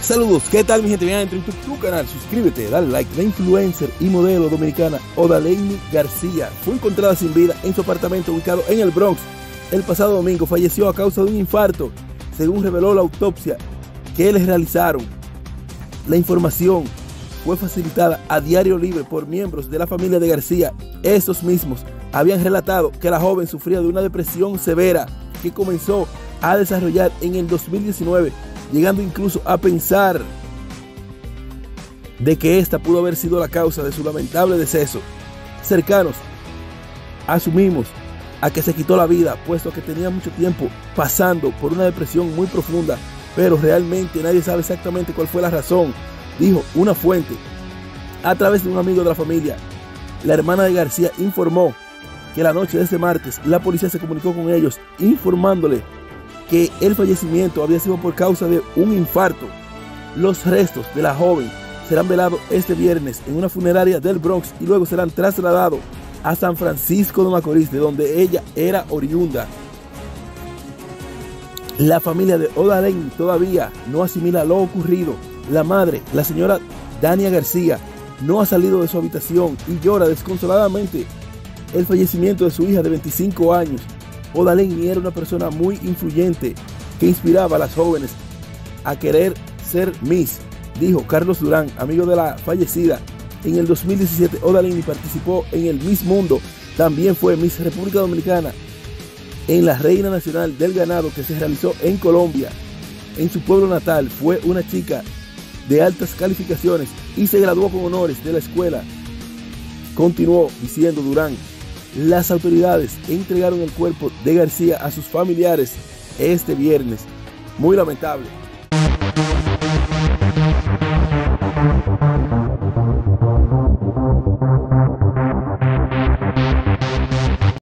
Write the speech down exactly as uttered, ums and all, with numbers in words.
Saludos, ¿qué tal mi gente? Bienvenido a tu canal, suscríbete, dale like. La influencer y modelo dominicana Odaleni García fue encontrada sin vida en su apartamento ubicado en el Bronx. El pasado domingo falleció a causa de un infarto, según reveló la autopsia que les realizaron. La información fue facilitada a Diario Libre por miembros de la familia de García. Estos mismos habían relatado que la joven sufría de una depresión severa que comenzó a desarrollar en el dos mil diecinueve, llegando incluso a pensar de que esta pudo haber sido la causa de su lamentable deceso. Cercanos asumimos a que se quitó la vida, puesto que tenía mucho tiempo pasando por una depresión muy profunda, pero realmente nadie sabe exactamente cuál fue la razón, dijo una fuente a través de un amigo de la familia. La hermana de García informó que la noche de este martes la policía se comunicó con ellos informándole que el fallecimiento había sido por causa de un infarto. Los restos de la joven serán velados este viernes en una funeraria del Bronx y luego serán trasladados a San Francisco de Macorís, de donde ella era oriunda. La familia de Odaleni todavía no asimila lo ocurrido. La madre, la señora Dania García, no ha salido de su habitación y llora desconsoladamente el fallecimiento de su hija de veinticinco años. Odaleni era una persona muy influyente que inspiraba a las jóvenes a querer ser Miss, dijo Carlos Durán, amigo de la fallecida. En el dos mil diecisiete, Odaleni participó en el Miss Mundo. También fue Miss República Dominicana en la Reina Nacional del Ganado que se realizó en Colombia. En su pueblo natal fue una chica de altas calificaciones y se graduó con honores de la escuela. Continuó diciendo Durán: las autoridades entregaron el cuerpo de García a sus familiares este viernes. Muy lamentable.